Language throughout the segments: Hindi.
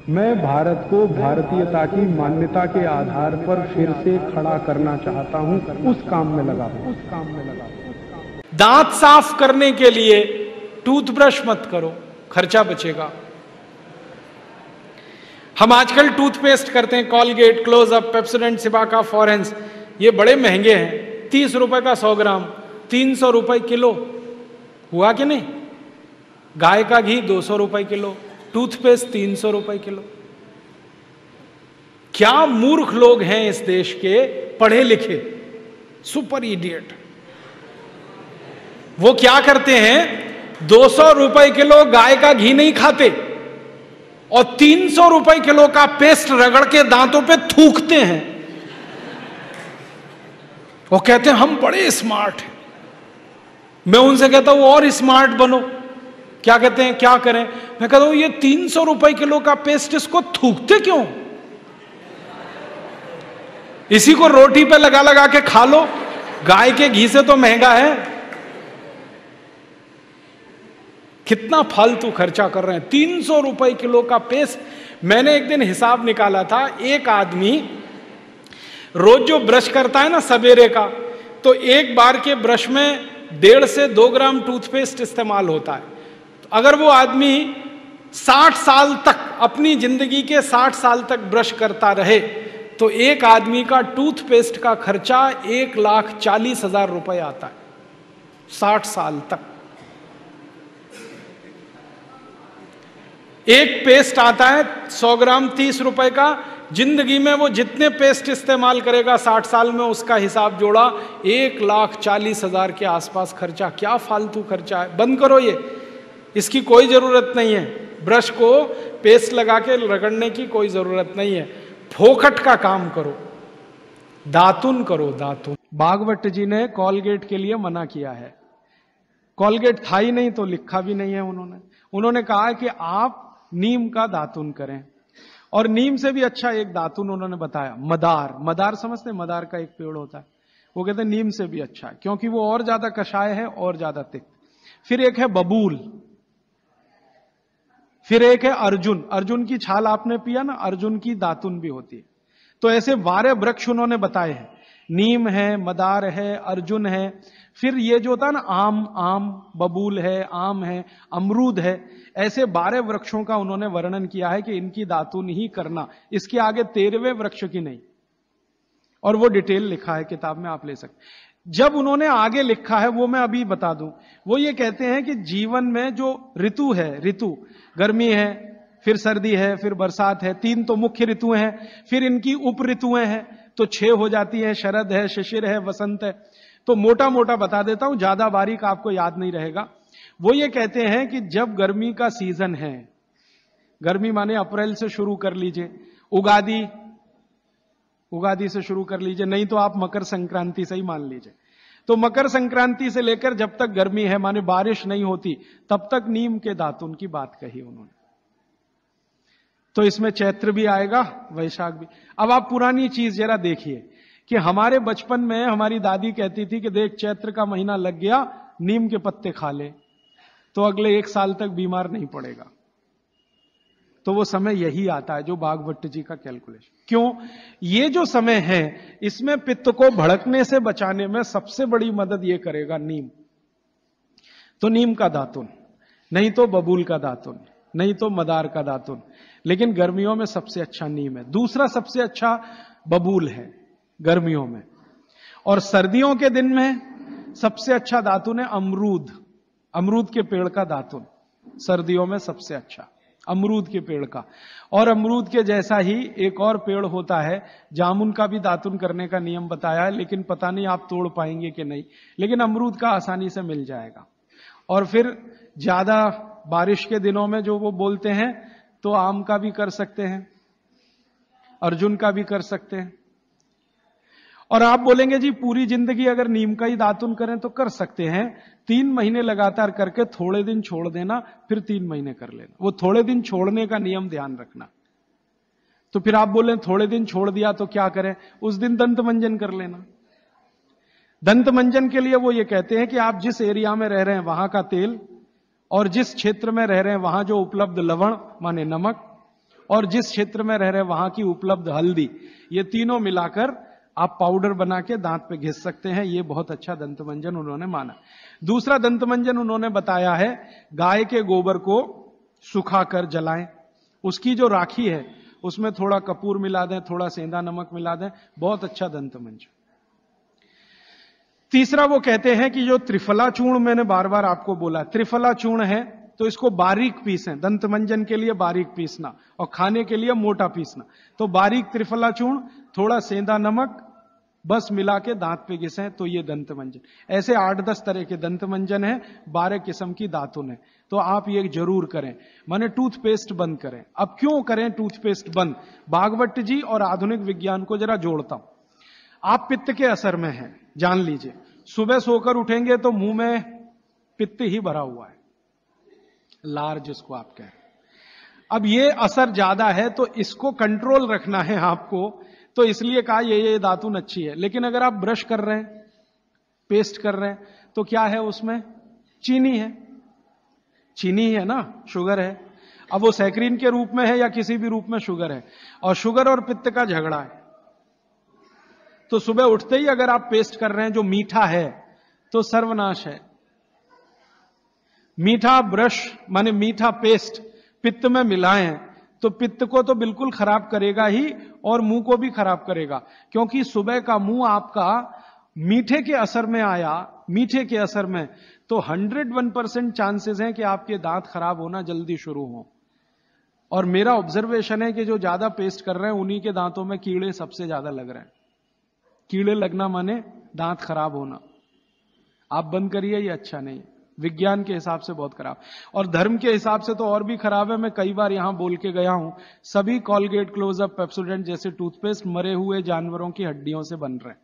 मैं भारत को भारतीयता की मान्यता के आधार पर फिर से खड़ा करना चाहता हूं, उस काम में लगा हूं। दांत साफ करने के लिए टूथब्रश मत करो, खर्चा बचेगा। हम आजकल टूथपेस्ट करते हैं, Colgate, Closeup, Pepsodent, Cibaca, Forhans, ये बड़े महंगे हैं। 30 रुपए का 100 ग्राम, 300 रुपए किलो, हुआ कि नहीं? गाय का घी 200 रुपए किलो, टूथपेस्ट 300 रुपए किलो। क्या मूर्ख लोग हैं इस देश के, पढ़े लिखे, सुपर इडियट। वो क्या करते हैं, 200 रुपए किलो गाय का घी नहीं खाते और 300 रुपए किलो का पेस्ट रगड़ के दांतों पे थूकते हैं। वो कहते हैं हम बड़े स्मार्ट हैं। मैं उनसे कहता हूं और स्मार्ट बनो। क्या कहते हैं, क्या करें? मैं कहता हूं ये 300 रुपए किलो का पेस्ट, इसको थूकते क्यों? इसी को रोटी पे लगा लगा के खा लो, गाय के घी से तो महंगा है। कितना फालतू खर्चा कर रहे हैं। 300 रुपए किलो का पेस्ट। मैंने एक दिन हिसाब निकाला था, एक आदमी रोज जो ब्रश करता है ना सवेरे का, तो एक बार के ब्रश में 1.5 से 2 ग्राम टूथपेस्ट इस्तेमाल होता है। तो अगर वो आदमी 60 साल तक, अपनी जिंदगी के 60 साल तक ब्रश करता रहे, तो एक आदमी का टूथपेस्ट का खर्चा 1,40,000 रुपए आता है 60 साल तक। एक पेस्ट आता है 100 ग्राम 30 रुपए का। जिंदगी में वो जितने पेस्ट इस्तेमाल करेगा 60 साल में, उसका हिसाब जोड़ा 1,40,000 के आसपास खर्चा। क्या फालतू खर्चा है, बंद करो ये, इसकी कोई जरूरत नहीं है। ब्रश को पेस्ट लगा के रगड़ने की कोई जरूरत नहीं है। फोकट का काम करो, दातुन करो, दातुन। भागवत जी ने कॉलगेट के लिए मना किया है। कॉलगेट था ही नहीं तो लिखा भी नहीं है उन्होंने कहा कि आप नीम का दातुन करें। और नीम से भी अच्छा एक दातुन उन्होंने बताया, मदार। मदार समझते, मदार का एक पेड़ होता है, वो कहते हैं नीम से भी अच्छा है, क्योंकि वो और ज्यादा कषाय है और ज्यादा तिक्त। फिर एक है बबूल, फिर एक है अर्जुन। अर्जुन की छाल आपने पिया ना, अर्जुन की दातुन भी होती है। तो ऐसे 12 वृक्ष उन्होंने बताए हैं। नीम है, मदार है, अर्जुन है, फिर ये जो होता है ना आम, बबूल है, आम है, अमरूद है। ऐसे 12 वृक्षों का उन्होंने वर्णन किया है कि इनकी दातुन ही करना, इसके आगे 13वें वृक्ष की नहीं। और वो डिटेल लिखा है किताब में, आप ले सकते। जब उन्होंने आगे लिखा है वो मैं अभी बता दूं। वो ये कहते हैं कि जीवन में जो ऋतु है, ऋतु गर्मी है, फिर सर्दी है, फिर बरसात है, 3 तो मुख्य ऋतुएं हैं, फिर इनकी उप ऋतुएं हैं, तो 6 हो जाती है। शरद है, शिशिर है, वसंत है। तो मोटा मोटा बता देता हूं, ज्यादा बारीक आपको याद नहीं रहेगा। वो ये कहते हैं कि जब गर्मी का सीजन है, गर्मी माने अप्रैल से शुरू कर लीजिए, उगादी से शुरू कर लीजिए, नहीं तो आप मकर संक्रांति से ही मान लीजिए। तो मकर संक्रांति से लेकर जब तक गर्मी है, माने बारिश नहीं होती, तब तक नीम के दातुन की बात कही उन्होंने। तो इसमें चैत्र भी आएगा, वैशाख भी। अब आप पुरानी चीज जरा देखिए कि हमारे बचपन में हमारी दादी कहती थी कि देख चैत्र का महीना लग गया, नीम के पत्ते खा ले तो अगले 1 साल तक बीमार नहीं पड़ेगा। तो वो समय यही आता है जो भागवत जी का कैलकुलेशन। क्यों? ये जो समय है, इसमें पित्त को भड़कने से बचाने में सबसे बड़ी मदद ये करेगा नीम। तो नीम का दातुन, नहीं तो बबूल का दातुन, नहीं तो मदार का दातुन, लेकिन गर्मियों में सबसे अच्छा नीम है। दूसरा सबसे अच्छा बबूल है गर्मियों में। और सर्दियों के दिन में सबसे अच्छा दातुन है अमरूद। अमरूद के पेड़ का दातुन सर्दियों में सबसे अच्छा, अमरूद के पेड़ का। और अमरूद के जैसा ही एक और पेड़ होता है, जामुन का भी दातुन करने का नियम बताया है, लेकिन पता नहीं आप तोड़ पाएंगे कि नहीं, लेकिन अमरूद का आसानी से मिल जाएगा। और फिर ज्यादा बारिश के दिनों में जो वो बोलते हैं, तो आम का भी कर सकते हैं, अर्जुन का भी कर सकते हैं। और आप बोलेंगे जी पूरी जिंदगी अगर नीम का ही दातुन करें तो कर सकते हैं। 3 महीने लगातार करके थोड़े दिन छोड़ देना, फिर 3 महीने कर लेना। वो थोड़े दिन छोड़ने का नियम ध्यान रखना। तो फिर आप बोले थोड़े दिन छोड़ दिया तो क्या करें? उस दिन दंत मंजन कर लेना। दंत मंजन के लिए वो ये कहते हैं कि आप जिस एरिया में रह रहे हैं वहां का तेल, और जिस क्षेत्र में रह रहे हैं वहां जो उपलब्ध लवण माने नमक, और जिस क्षेत्र में रह रहे वहां की उपलब्ध हल्दी, ये तीनों मिलाकर आप पाउडर बना के दांत पे घिस सकते हैं। ये बहुत अच्छा दंतमंजन उन्होंने माना। दूसरा दंतमंजन उन्होंने बताया है गाय के गोबर को सुखाकर जलाएं, उसकी जो राखी है उसमें थोड़ा कपूर मिला दें, थोड़ा सेंधा नमक मिला दें, बहुत अच्छा दंतमंजन। तीसरा वो कहते हैं कि जो त्रिफला चूर्ण मैंने बार बार आपको बोला, त्रिफला चूर्ण है तो इसको बारीक पीसें, दंतमंजन के लिए बारीक पीसना और खाने के लिए मोटा पीसना। तो बारीक त्रिफला चूर्ण, थोड़ा सेंधा नमक, बस मिला के दांत पे घिसें तो ये दंतमंजन। ऐसे 8-10 तरह के दंतमंजन है, 12 किस्म की दातुन है। तो आप ये जरूर करें, माने टूथपेस्ट बंद करें। अब क्यों करें टूथपेस्ट बंद? भागवत जी और आधुनिक विज्ञान को जरा जोड़ता हूं। आप पित्त के असर में हैं, जान लीजिए। सुबह सोकर उठेंगे तो मुंह में पित्त ही भरा हुआ है, लार जिसको आप कह रहे हैं। अब ये असर ज्यादा है तो इसको कंट्रोल रखना है आपको, तो इसलिए कहा ये दातुन अच्छी है। लेकिन अगर आप ब्रश कर रहे हैं, पेस्ट कर रहे हैं, तो क्या है उसमें? चीनी है, चीनी है ना, शुगर है। अब वो सैकरीन के रूप में है या किसी भी रूप में शुगर है, और शुगर और पित्त का झगड़ा है। तो सुबह उठते ही अगर आप पेस्ट कर रहे हैं जो मीठा है तो सर्वनाश है। मीठा ब्रश माने मीठा पेस्ट पित्त में मिलाएं तो पित्त को तो बिल्कुल खराब करेगा ही और मुंह को भी खराब करेगा, क्योंकि सुबह का मुंह आपका मीठे के असर में आया, मीठे के असर में, तो 101% चांसेस हैं कि आपके दांत खराब होना जल्दी शुरू हो। और मेरा ऑब्जर्वेशन है कि जो ज्यादा पेस्ट कर रहे हैं उन्हीं के दांतों में कीड़े सबसे ज्यादा लग रहे हैं। कीड़े लगना माने दांत खराब होना। आप बंद करिए, ये अच्छा नहीं, विज्ञान के हिसाब से बहुत खराब, और धर्म के हिसाब से तो और भी खराब है। मैं कई बार यहां बोल के गया हूं, सभी कॉलगेट, क्लोजअप, पेप्सोडेंट जैसे टूथपेस्ट मरे हुए जानवरों की हड्डियों से बन रहे हैं।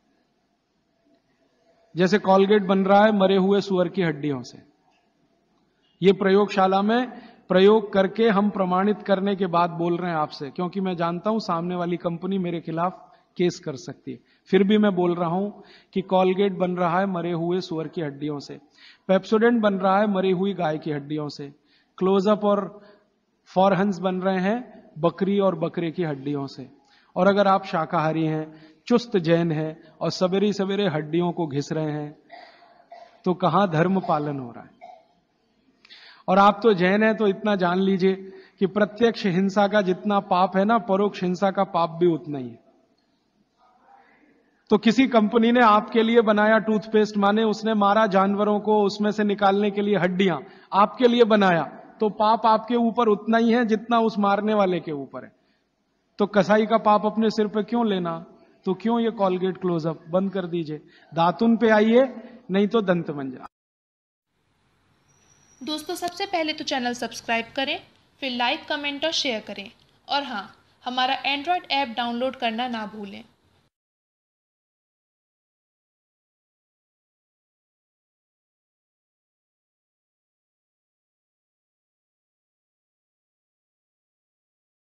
जैसे कॉलगेट बन रहा है मरे हुए सुअर की हड्डियों से। ये प्रयोगशाला में प्रयोग करके हम प्रमाणित करने के बाद बोल रहे हैं आपसे, क्योंकि मैं जानता हूं सामने वाली कंपनी मेरे खिलाफ केस कर सकती है। फिर भी मैं बोल रहा हूं कि कॉलगेट बन रहा है मरे हुए सुअर की हड्डियों से, पेप्सोडेंट बन रहा है मरी हुई गाय की हड्डियों से, क्लोजअप और फॉरहंस बन रहे हैं बकरी और बकरे की हड्डियों से। और अगर आप शाकाहारी हैं, चुस्त जैन हैं और सवेरे सवेरे हड्डियों को घिस रहे हैं, तो कहां धर्म पालन हो रहा है? और आप तो जैन हैं तो इतना जान लीजिए कि प्रत्यक्ष हिंसा का जितना पाप है ना, परोक्ष हिंसा का पाप भी उतना ही है। तो किसी कंपनी ने आपके लिए बनाया टूथपेस्ट, माने उसने मारा जानवरों को, उसमें से निकालने के लिए हड्डियां आपके लिए बनाया, तो पाप आपके ऊपर उतना ही है जितना उस मारने वाले के ऊपर है। तो कसाई का पाप अपने सिर पे क्यों लेना? तो क्यों ये कॉलगेट, क्लोजअप बंद कर दीजिए, दातुन पे आइए, नहीं तो दंतमंजन। दोस्तों, सबसे पहले तो चैनल सब्सक्राइब करें, फिर लाइक, कमेंट और शेयर करें, और हाँ, हमारा एंड्रॉयड ऐप डाउनलोड करना ना भूलें।